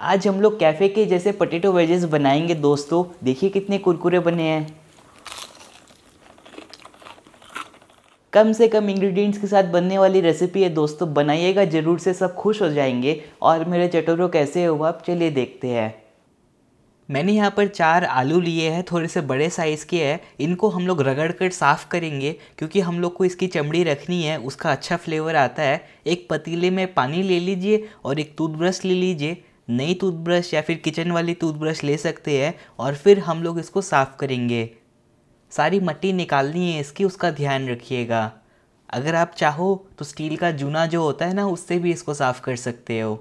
आज हम लोग कैफ़े के जैसे पोटैटो वेजेस बनाएंगे दोस्तों। देखिए कितने कुरकुरे बने हैं। कम से कम इंग्रेडिएंट्स के साथ बनने वाली रेसिपी है दोस्तों, बनाइएगा ज़रूर से, सब खुश हो जाएंगे। और मेरे चटोरों कैसे हुआ आप चलिए देखते हैं। मैंने यहाँ पर 4 आलू लिए हैं, थोड़े से बड़े साइज़ के हैं। इनको हम लोग रगड़ कर साफ़ करेंगे क्योंकि हम लोग को इसकी चमड़ी रखनी है, उसका अच्छा फ्लेवर आता है। एक पतीले में पानी ले लीजिए और एक टूथब्रश ले लीजिए। नई टूथब्रश या फिर किचन वाली टूथब्रश ले सकते हैं। और फिर हम लोग इसको साफ़ करेंगे। सारी मट्टी निकालनी है इसकी, उसका ध्यान रखिएगा। अगर आप चाहो तो स्टील का जूना जो होता है ना, उससे भी इसको साफ़ कर सकते हो।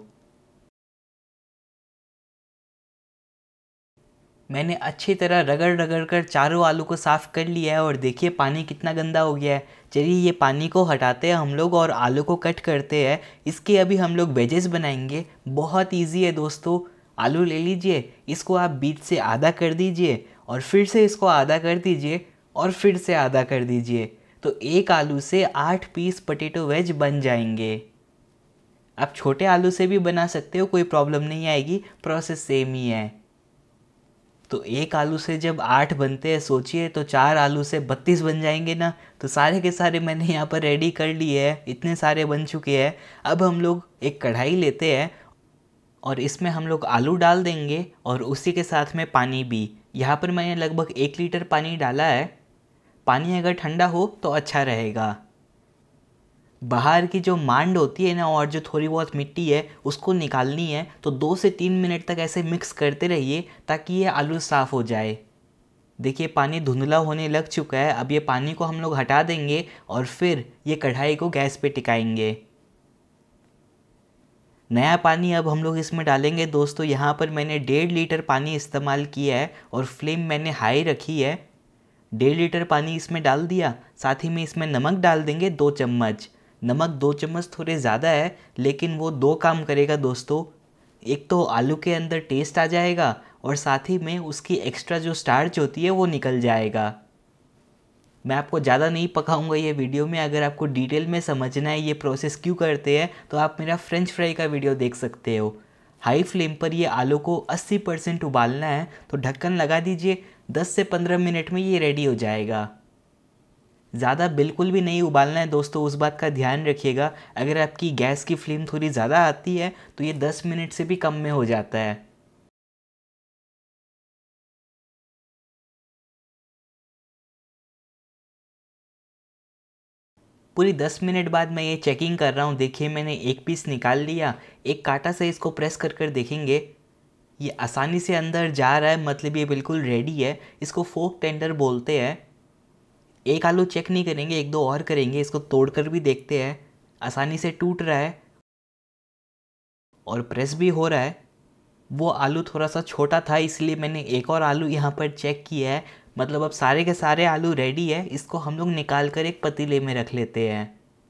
मैंने अच्छी तरह रगड़ रगड़ कर चारों आलू को साफ़ कर लिया है और देखिए पानी कितना गंदा हो गया है। चलिए ये पानी को हटाते हैं हम लोग और आलू को कट करते हैं। इसके अभी हम लोग वेजेस बनाएंगे। बहुत इजी है दोस्तों। आलू ले लीजिए, इसको आप बीच से आधा कर दीजिए और फिर से इसको आधा कर दीजिए और फिर से आधा कर दीजिए। तो एक आलू से 8 पीस पोटैटो वेज बन जाएंगे। आप छोटे आलू से भी बना सकते हो, कोई प्रॉब्लम नहीं आएगी, प्रोसेस सेम ही है। तो एक आलू से जब 8 बनते हैं, सोचिए तो 4 आलू से 32 बन जाएंगे ना। तो सारे के सारे मैंने यहाँ पर रेडी कर लिए हैं, इतने सारे बन चुके हैं। अब हम लोग एक कढ़ाई लेते हैं और इसमें हम लोग आलू डाल देंगे और उसी के साथ में पानी भी। यहाँ पर मैंने लगभग 1 लीटर पानी डाला है। पानी अगर ठंडा हो तो अच्छा रहेगा। बाहर की जो मांड होती है ना और जो थोड़ी बहुत मिट्टी है उसको निकालनी है। तो 2 से 3 मिनट तक ऐसे मिक्स करते रहिए ताकि ये आलू साफ़ हो जाए। देखिए पानी धुंधला होने लग चुका है। अब ये पानी को हम लोग हटा देंगे और फिर ये कढ़ाई को गैस पे टिकाएंगे। नया पानी अब हम लोग इसमें डालेंगे दोस्तों। यहाँ पर मैंने 1.5 लीटर पानी इस्तेमाल किया है और फ्लेम मैंने हाई रखी है। 1.5 लीटर पानी इसमें डाल दिया। साथ ही में इसमें नमक डाल देंगे 2 चम्मच। नमक 2 चम्मच थोड़े ज़्यादा है, लेकिन वो 2 काम करेगा दोस्तों। एक तो आलू के अंदर टेस्ट आ जाएगा और साथ ही में उसकी एक्स्ट्रा जो स्टार्च होती है वो निकल जाएगा। मैं आपको ज़्यादा नहीं पकाऊंगा ये वीडियो में। अगर आपको डिटेल में समझना है ये प्रोसेस क्यों करते हैं तो आप मेरा फ्रेंच फ्राई का वीडियो देख सकते हो। हाई फ्लेम पर ये आलू को 80% उबालना है। तो ढक्कन लगा दीजिए, 10 से 15 मिनट में ये रेडी हो जाएगा। ज़्यादा बिल्कुल भी नहीं उबालना है दोस्तों, उस बात का ध्यान रखिएगा। अगर आपकी गैस की फ्लेम थोड़ी ज़्यादा आती है तो ये 10 मिनट से भी कम में हो जाता है। पूरी 10 मिनट बाद मैं ये चेकिंग कर रहा हूँ। देखिए मैंने एक पीस निकाल लिया। एक कांटा से इसको प्रेस कर कर देखेंगे, ये आसानी से अंदर जा रहा है, मतलब ये बिल्कुल रेडी है। इसको फोक टेंडर बोलते हैं। एक आलू चेक नहीं करेंगे, एक दो और करेंगे। इसको तोड़ कर भी देखते हैं। आसानी से टूट रहा है और प्रेस भी हो रहा है। वो आलू थोड़ा सा छोटा था इसलिए मैंने एक और आलू यहाँ पर चेक किया है। मतलब अब सारे के सारे आलू रेडी है। इसको हम लोग निकाल कर एक पतीले में रख लेते हैं।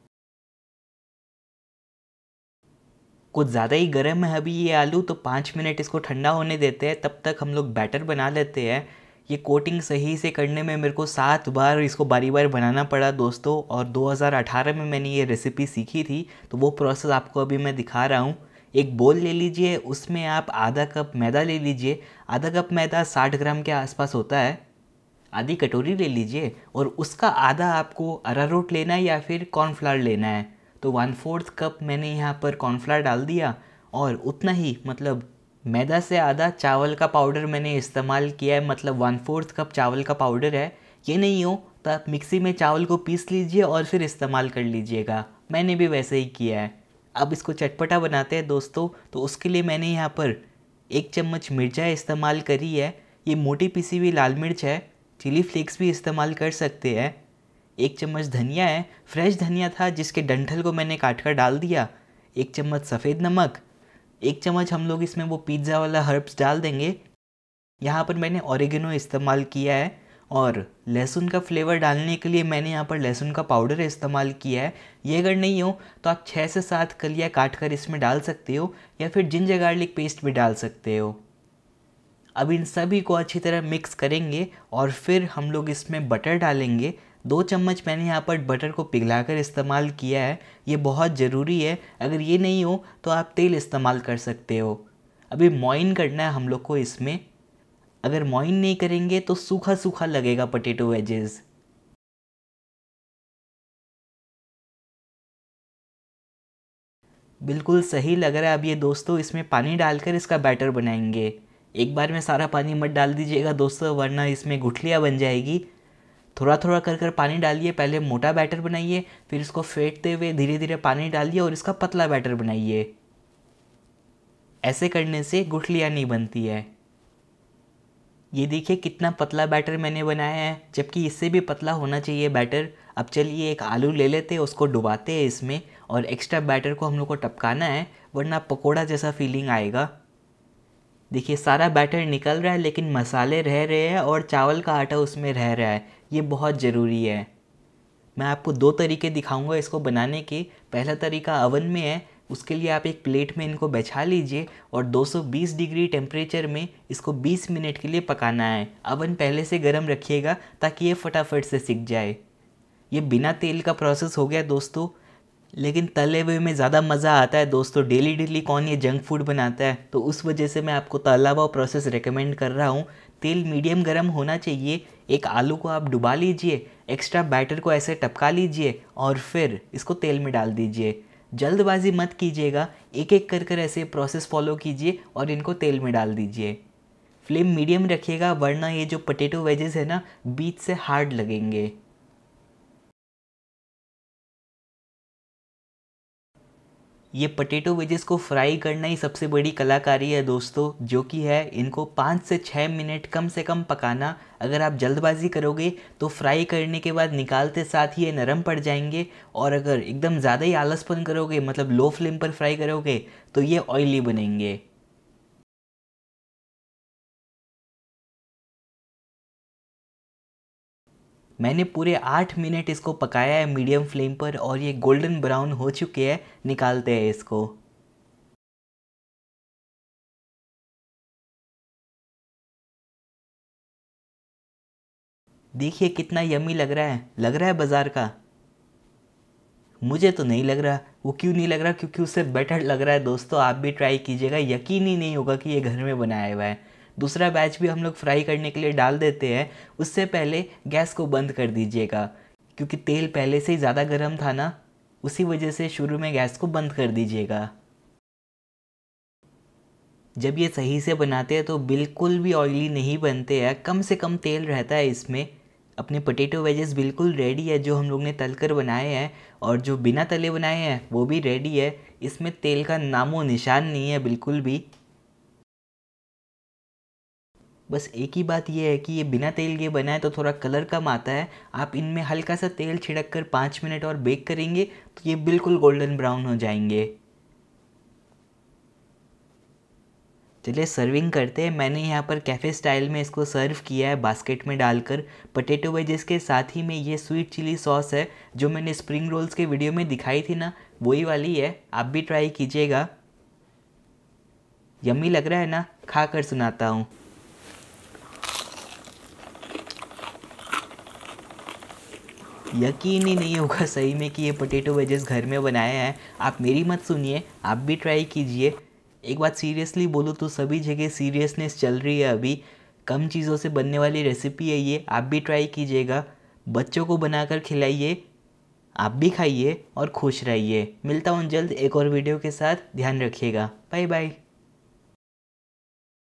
कुछ ज़्यादा ही गर्म है अभी ये आलू, तो 5 मिनट इसको ठंडा होने देते हैं। तब तक हम लोग बैटर बना लेते हैं। ये कोटिंग सही से करने में मेरे को 7 बार इसको बारी बार बनाना पड़ा दोस्तों। और 2018 में मैंने ये रेसिपी सीखी थी, तो वो प्रोसेस आपको अभी मैं दिखा रहा हूँ। एक बोल ले लीजिए, उसमें आप आधा कप मैदा ले लीजिए। आधा कप मैदा 60 ग्राम के आसपास होता है। आधी कटोरी ले लीजिए और उसका आधा आपको अरारोट लेना है या फिर कॉर्नफ्लावर लेना है। तो 1/4 कप मैंने यहाँ पर कॉर्नफ्लावर डाल दिया और उतना ही, मतलब मैदा से आधा चावल का पाउडर मैंने इस्तेमाल किया है। मतलब 1/4 कप चावल का पाउडर है। ये नहीं हो तो आप मिक्सी में चावल को पीस लीजिए और फिर इस्तेमाल कर लीजिएगा। मैंने भी वैसे ही किया है। अब इसको चटपटा बनाते हैं दोस्तों। तो उसके लिए मैंने यहाँ पर 1 चम्मच मिर्चा इस्तेमाल करी है। ये मोटी पिसी हुई लाल मिर्च है। चिली फ्लेक्स भी इस्तेमाल कर सकते हैं। 1 चम्मच धनिया है, फ्रेश धनिया था जिसके डंठल को मैंने काट कर डाल दिया। 1 चम्मच सफ़ेद नमक। 1 चम्मच हम लोग इसमें वो पिज़्ज़ा वाला हर्ब्स डाल देंगे। यहाँ पर मैंने ऑरिगेनो इस्तेमाल किया है। और लहसुन का फ्लेवर डालने के लिए मैंने यहाँ पर लहसुन का पाउडर इस्तेमाल किया है। ये अगर नहीं हो तो आप 6 से 7 कलियाँ काट कर इसमें डाल सकते हो या फिर जिंजर गार्लिक पेस्ट भी डाल सकते हो। अब इन सभी को अच्छी तरह मिक्स करेंगे और फिर हम लोग इसमें बटर डालेंगे। 2 चम्मच मैंने यहाँ पर बटर को पिघलाकर इस्तेमाल किया है। ये बहुत ज़रूरी है। अगर ये नहीं हो तो आप तेल इस्तेमाल कर सकते हो। अभी मॉइन करना है हम लोग को इसमें। अगर मॉइन नहीं करेंगे तो सूखा सूखा लगेगा पोटैटो वेजेस। बिल्कुल सही लग रहा है। अब ये दोस्तों इसमें पानी डालकर इसका बैटर बनाएंगे। एक बार में सारा पानी मत डाल दीजिएगा दोस्तों, वरना इसमें गुठलियाँ बन जाएगी। थोड़ा थोड़ा कर कर पानी डालिए। पहले मोटा बैटर बनाइए, फिर इसको फेंटते हुए धीरे धीरे पानी डालिए और इसका पतला बैटर बनाइए। ऐसे करने से गुठलियाँ नहीं बनती है। ये देखिए कितना पतला बैटर मैंने बनाया है, जबकि इससे भी पतला होना चाहिए बैटर। अब चलिए एक आलू ले लेते हैं, उसको डुबाते हैं इसमें और एक्स्ट्रा बैटर को हम लोग को टपकाना है, वरना पकोड़ा जैसा फीलिंग आएगा। देखिए सारा बैटर निकल रहा है लेकिन मसाले रह रहे हैं और चावल का आटा उसमें रह रहा है। ये बहुत ज़रूरी है। मैं आपको 2 तरीके दिखाऊंगा इसको बनाने के। पहला तरीका अवन में है। उसके लिए आप एक प्लेट में इनको बिछा लीजिए और 220 डिग्री टेम्परेचर में इसको 20 मिनट के लिए पकाना है। अवन पहले से गर्म रखिएगा ताकि ये फटाफट से सिक जाए। ये बिना तेल का प्रोसेस हो गया दोस्तों, लेकिन तले हुए में ज़्यादा मज़ा आता है दोस्तों। डेली डेली कौन ये जंक फूड बनाता है, तो उस वजह से मैं आपको तला हुआ प्रोसेस रेकमेंड कर रहा हूँ। तेल मीडियम गर्म होना चाहिए। एक आलू को आप डुबा लीजिए, एक्स्ट्रा बैटर को ऐसे टपका लीजिए और फिर इसको तेल में डाल दीजिए। जल्दबाजी मत कीजिएगा, एक एक कर कर ऐसे प्रोसेस फॉलो कीजिए और इनको तेल में डाल दीजिए। फ्लेम मीडियम रखिएगा, वरना ये जो पोटैटो वेजेस है ना, बीच से हार्ड लगेंगे। ये पोटैटो वेजेस को फ्राई करना ही सबसे बड़ी कलाकारी है दोस्तों, जो कि है इनको 5 से 6 मिनट कम से कम पकाना। अगर आप जल्दबाजी करोगे तो फ्राई करने के बाद निकालते साथ ही ये नरम पड़ जाएंगे, और अगर एकदम ज़्यादा ही आलसपन करोगे, मतलब लो फ्लेम पर फ्राई करोगे, तो ये ऑयली बनेंगे। मैंने पूरे 8 मिनट इसको पकाया है मीडियम फ्लेम पर और ये गोल्डन ब्राउन हो चुके हैं। निकालते हैं इसको। देखिए कितना यम्मी लग रहा है बाज़ार का। मुझे तो नहीं लग रहा। वो क्यों नहीं लग रहा? क्योंकि उससे बेटर लग रहा है दोस्तों। आप भी ट्राई कीजिएगा, यकीन ही नहीं होगा कि ये घर में बनाया हुआ है। दूसरा बैच भी हम लोग फ्राई करने के लिए डाल देते हैं। उससे पहले गैस को बंद कर दीजिएगा, क्योंकि तेल पहले से ही ज़्यादा गर्म था ना, उसी वजह से शुरू में गैस को बंद कर दीजिएगा। जब ये सही से बनाते हैं तो बिल्कुल भी ऑयली नहीं बनते हैं, कम से कम तेल रहता है इसमें। अपने पोटैटो वेजेस बिल्कुल रेडी है, जो हम लोग ने तलकर बनाए हैं, और जो बिना तले बनाए हैं वो भी रेडी है। इसमें तेल का नामो निशान नहीं है बिल्कुल भी। बस एक ही बात ये है कि ये बिना तेल के बनाए तो थोड़ा कलर कम आता है। आप इनमें हल्का सा तेल छिड़क कर 5 मिनट और बेक करेंगे तो ये बिल्कुल गोल्डन ब्राउन हो जाएंगे। चलिए सर्विंग करते हैं। मैंने यहाँ पर कैफ़े स्टाइल में इसको सर्व किया है बास्केट में डालकर। पोटैटो वेजेस के साथ ही में ये स्वीट चिली सॉस है, जो मैंने स्प्रिंग रोल्स के वीडियो में दिखाई थी ना, वही वाली है। आप भी ट्राई कीजिएगा। यम्मी लग रहा है ना? खा कर सुनाता हूँ। यकीन ही नहीं होगा सही में कि ये पोटैटो वेजेस घर में बनाया है। आप मेरी मत सुनिए, आप भी ट्राई कीजिए। एक बात सीरियसली बोलूँ तो सभी जगह सीरियसनेस चल रही है अभी। कम चीज़ों से बनने वाली रेसिपी है ये, आप भी ट्राई कीजिएगा। बच्चों को बनाकर खिलाइए, आप भी खाइए और खुश रहिए। मिलता हूँ जल्द एक और वीडियो के साथ। ध्यान रखिएगा। Bye bye.